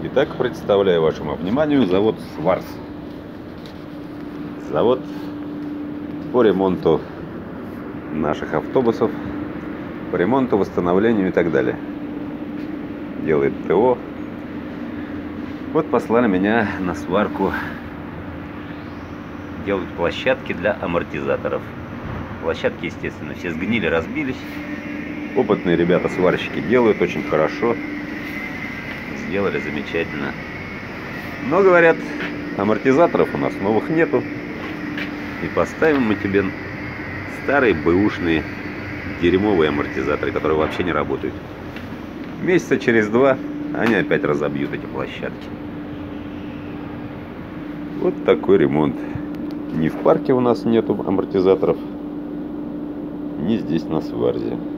Итак, представляю вашему вниманию завод Сварц. Завод по ремонту наших автобусов, по ремонту, восстановлению и так далее. Делает ТО. Вот послали меня на сварку делать площадки для амортизаторов. Площадки, естественно, все сгнили, разбились. Опытные ребята-сварщики делают очень хорошо. Сделали замечательно. Но, говорят, амортизаторов у нас новых нету. И поставим мы тебе старые бэушные дерьмовые амортизаторы, которые вообще не работают. Месяца через 2 они опять разобьют эти площадки. Вот такой ремонт. Ни в парке у нас нету амортизаторов, ни здесь на Сварзе.